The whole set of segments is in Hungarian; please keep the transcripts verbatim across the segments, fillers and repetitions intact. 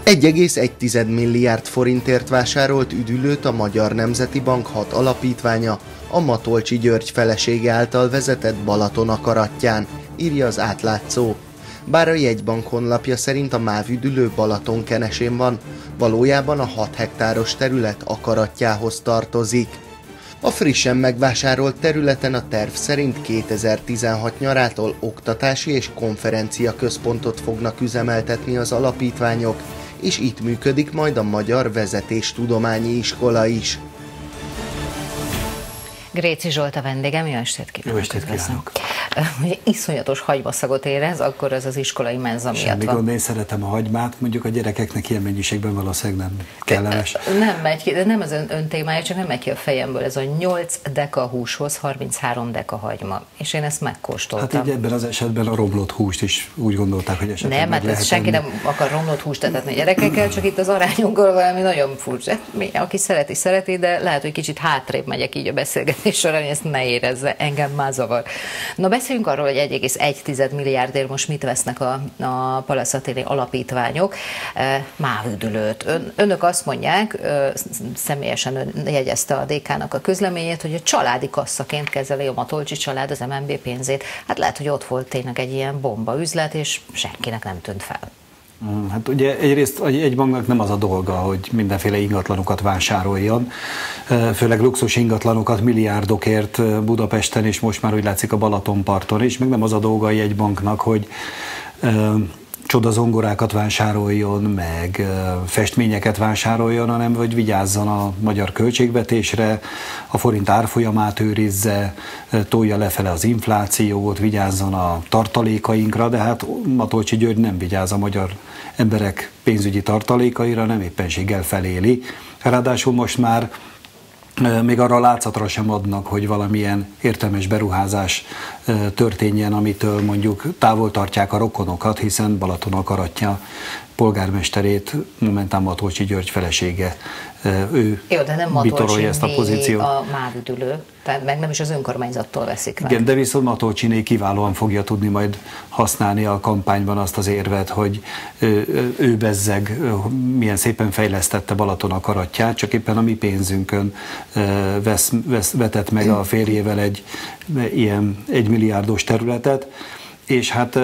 egy egész egy milliárd forintért vásárolt üdülőt a Magyar Nemzeti Bank hat alapítványa a Matolcsy György felesége által vezetett Balaton akaratján, írja az Átlátszó. Bár a jegybank honlapja szerint a MÁV üdülő Balatonkenesén van, valójában a hat hektáros terület akaratjához tartozik. A frissen megvásárolt területen a terv szerint kétezer-tizenhat nyarától oktatási és konferencia központot fognak üzemeltetni az alapítványok, és itt működik majd a Magyar Vezetéstudományi Iskola is. Gréci Zsolt a vendégem, jó estét kívánok! Jó estét kívánok! Ugye iszonyatos hagymaszagot érez, akkor az az iskolai menza miatt van. Semmi gond, én szeretem a hagymát, mondjuk a gyerekeknek ilyen mennyiségben valószínűleg nem kellemes. Nem megy ki, de nem az ön, ön témája, csak nem megy ki a fejemből. Ez a nyolc deka húshoz harminchárom deka hagyma. És én ezt megkóstoltam. Hát így ebben az esetben a romlott húst is úgy gondolták, hogy esetleg nem, meg hát senki enni. nem akar romlott húst etetni gyerekekkel, csak itt az arányunkról valami nagyon furcsa. Aki szereti, szereti, de lehet, hogy kicsit hátrébb megyek így a beszélgetés során, hogy ezt ne érezze, engem már zavar. Na, beszéljünk arról, hogy egy egész egy milliárdért most mit vesznek a, a Palasz Athéni alapítványok. MÁV üdülőt. Ön, önök azt mondják, személyesen ön jegyezte a dé ká-nak a közleményét, hogy a családi kasszaként kezeli a Matolcsy család az em en bé pénzét. Hát lehet, hogy ott volt tényleg egy ilyen bomba üzlet, és senkinek nem tűnt fel. Hát ugye egyrészt egy banknak nem az a dolga, hogy mindenféle ingatlanokat vásároljon, főleg luxus ingatlanokat milliárdokért Budapesten, és most már úgy látszik a Balatonparton is, meg nem az a dolga egy banknak, hogy csodazongorákat vásároljon, meg festményeket vásároljon, hanem hogy vigyázzon a magyar költségvetésre, a forint árfolyamát őrizze, tolja lefele az inflációt, vigyázzon a tartalékainkra, de hát Matolcsy György nem vigyáz a magyar emberek pénzügyi tartalékaira, nem éppenséggel feléli. Ráadásul most már még arra a látszatra sem adnak, hogy valamilyen értelmes beruházás történjen, amitől mondjuk távol tartják a rokonokat, hiszen Balaton akaratja polgármesterét momentán Matolcsy György felesége. Ő Jó, de nem bitorolja ezt a pozíciót. A MÁV üdülő, tehát meg nem is az önkormányzattól veszik meg. Igen, de viszont Matolcsyné kiválóan fogja tudni majd használni a kampányban azt az érvet, hogy ő, ő bezzeg milyen szépen fejlesztette Balaton akaratját, csak éppen a mi pénzünkön vesz, vesz, vetett meg a férjével egy ilyen egymilliárdos területet, és hát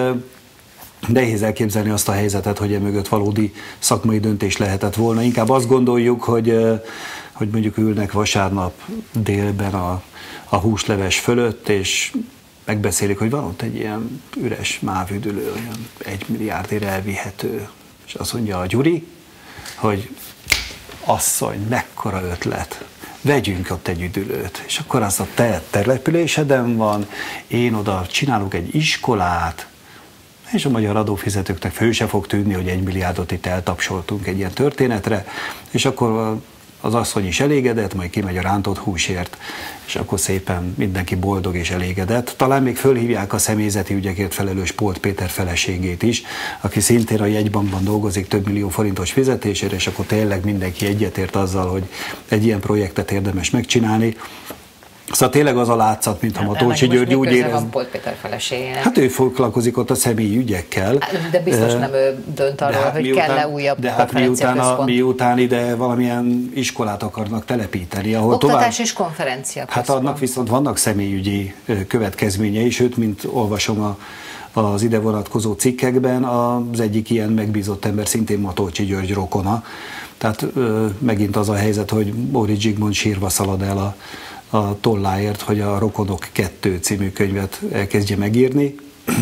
nehéz elképzelni azt a helyzetet, hogy emögött valódi szakmai döntés lehetett volna. Inkább azt gondoljuk, hogy, hogy mondjuk ülnek vasárnap délben a, a húsleves fölött, és megbeszélik, hogy van ott egy ilyen üres MÁV üdülő, olyan egy milliárdért elvihető. És azt mondja a Gyuri, hogy asszony, mekkora ötlet, vegyünk ott egy üdülőt. És akkor az a te településeden van, én oda csinálok egy iskolát, és a magyar adófizetőknek fő se fog tűnni, hogy egy milliárdot itt eltapsoltunk egy ilyen történetre, és akkor az asszony is elégedett, majd kimegy a rántott húsért, és akkor szépen mindenki boldog és elégedett. Talán még fölhívják a személyzeti ügyekért felelős Polt Péter feleségét is, aki szintén a jegybankban dolgozik több millió forintos fizetésére, és akkor tényleg mindenki egyetért azzal, hogy egy ilyen projektet érdemes megcsinálni. Szóval tényleg az a látszat, mintha Matolcsy György úgy érez... van Polt Péter feleségének? Hát ő foglalkozik ott a személyi ügyekkel. De biztos nem ő dönt arról, hát hogy kell-e újabb de hát miután, a, miután ide valamilyen iskolát akarnak telepíteni, ahol oktatás tovább... és konferencia Hát annak viszont vannak személyügyi következményei, sőt, mint olvasom a, az ide vonatkozó cikkekben, az egyik ilyen megbízott ember szintén Matolcsy György rokona. Tehát megint az a helyzet, hogy Móricz Zsigmond sírva szalad el a a tolláért, hogy a Rokonok kettő című könyvet elkezdje megírni.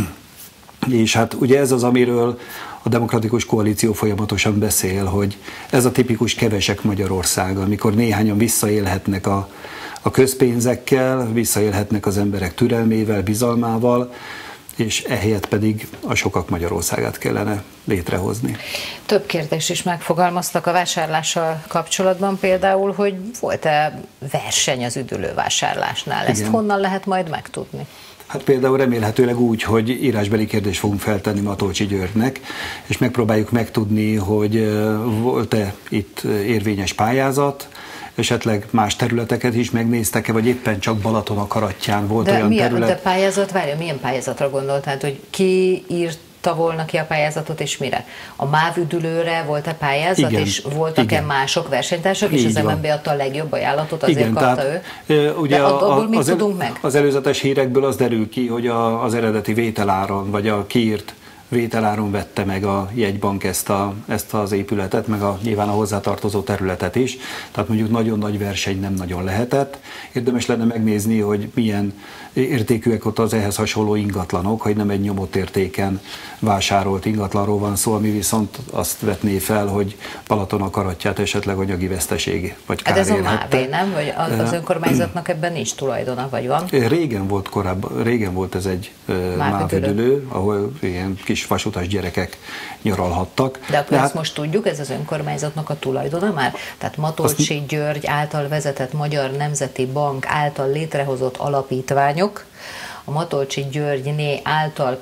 És hát ugye ez az, amiről a Demokratikus Koalíció folyamatosan beszél, hogy ez a tipikus kevesek Magyarország, amikor néhányan visszaélhetnek a, a közpénzekkel, visszaélhetnek az emberek türelmével, bizalmával, és ehelyett pedig a sokak Magyarországát kellene létrehozni. Több kérdést is megfogalmaztak a vásárlással kapcsolatban, például, hogy volt-e verseny az üdülővásárlásnál? Ezt Igen. honnan lehet majd megtudni? Hát például remélhetőleg úgy, hogy írásbeli kérdést fogunk feltenni Matolcsy Györgynek, és megpróbáljuk megtudni, hogy volt-e itt érvényes pályázat, esetleg más területeket is megnéztek-e, vagy éppen csak Balaton akaratján volt de olyan milyen, terület. De pályázat, várja, milyen pályázatra gondolt? Tehát, hogy ki írt írta volna ki a pályázatot, és mire? A MÁV üdülőre volt-e pályázat, igen, és voltak-e mások versenytársak, és az em en bé adta a legjobb ajánlatot, azért igen, kapta tehát, ő? Ugye de abból mit az, tudunk meg? Az előzetes hírekből az derül ki, hogy a, az eredeti vételáron, vagy a kiírt vételáron vette meg a jegybank ezt, a, ezt az épületet, meg a, nyilván a hozzátartozó területet is. Tehát mondjuk nagyon nagy verseny nem nagyon lehetett. Érdemes lenne megnézni, hogy milyen értékűek ott az ehhez hasonló ingatlanok, hogy nem egy nyomott értéken vásárolt ingatlanról van szó, ami viszont azt vetné fel, hogy Balaton akaratját esetleg anyagi veszteség vagy kár érhette. Hát ez a MÁV, nem? Vagy az önkormányzatnak ebben nincs tulajdona, vagy van? Régen volt korábban, régen volt ez egy MÁV üdülő, ahol ilyen kis vasutas gyerekek nyaralhattak. De akkor ezt hát, most tudjuk, ez az önkormányzatnak a tulajdona már? Tehát Matolcsy azt... György által vezetett Magyar Nemzeti Bank által létrehozott alapítványok, a Matolcsy Györgyné által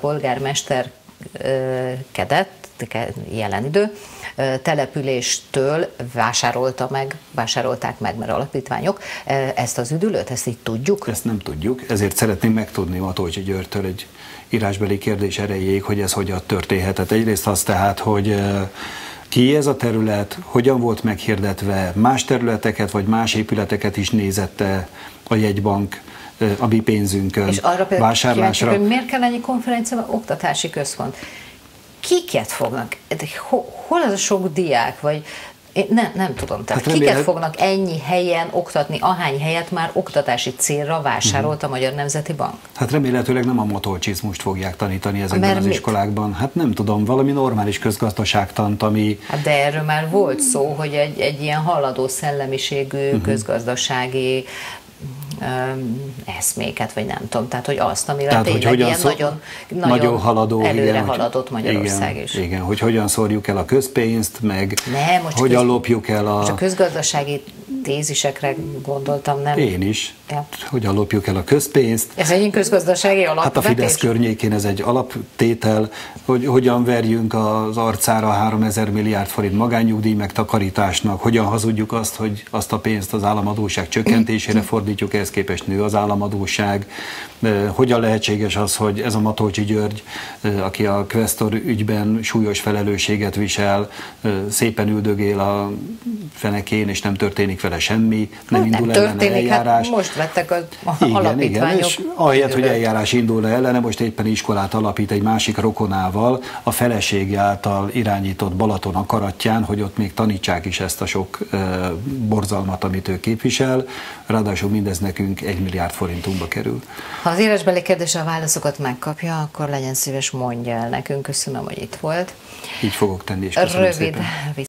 polgármesterkedett, jelen idő, településtől vásárolta meg, vásárolták meg, mert alapítványok ezt az üdülőt, ezt így tudjuk? Ezt nem tudjuk, ezért szeretném megtudni Matolcsy Györgytől egy írásbeli kérdés erejéig, hogy ez hogyan történhetett. Egyrészt az tehát, hogy ki ez a terület, hogyan volt meghirdetve, más területeket vagy más épületeket is nézette a jegybank a mi pénzünkön és arra vásárlásra. Kíváncsi, hogy miért kell ennyi konferencia, oktatási központ? Kiket fognak? Hol az a sok diák, vagy én nem, nem tudom, tehát hát kiket remélem... fognak ennyi helyen oktatni, ahány helyet már oktatási célra vásárolt uh-huh. a Magyar Nemzeti Bank? Hát remélhetőleg nem a matolcsizmust fogják tanítani ezekben Mert az mit? iskolákban. Hát nem tudom, valami normális közgazdaságtant, ami... Hát de erről már volt szó, hogy egy, egy ilyen haladó szellemiségű uh-huh. közgazdasági um, eszméket, vagy nem tudom, tehát hogy azt, amire tehát, tényleg hogy ilyen szó... nagyon, nagyon, nagyon haladó, előre igen, haladott Magyarország igen, is. Igen, hogy hogyan szórjuk el a közpénzt, meg nem, most hogyan köz... lopjuk el a... Most a közgazdasági tézisekre gondoltam, nem? Én is. Ja. Hogyan lopjuk el a közpénzt. Ez egy közgazdasági alapvetés? Hát a Fidesz környékén ez egy alaptétel, hogy hogyan verjünk az arcára háromezer milliárd forint magánnyugdíj megtakarításnak, hogyan hazudjuk azt, hogy azt a pénzt az államadósság csökkentésére fordítjuk, ehhez képest nő az államadósság. Hogyan lehetséges az, hogy ez a Matolcsy György, aki a Questor ügyben súlyos felelősséget visel, szépen üldögél a fenekén, és nem történik vele semmi, nem indul nem ellene történik, eljárás. Hát most vettek az igen, alapítványok. Igen, és ahelyett, hogy eljárás indulna ellene, most éppen iskolát alapít egy másik rokonával, a felesége által irányított Balaton akaratján, hogy ott még tanítsák is ezt a sok uh, borzalmat, amit ő képvisel. Ráadásul mindez nekünk egy milliárd forintunkba kerül. Ha az írásbeli kérdésre a válaszokat megkapja, akkor legyen szíves, mondja el nekünk. Köszönöm, hogy itt volt. Így fogok tenni, és köszönöm Rövid szépen.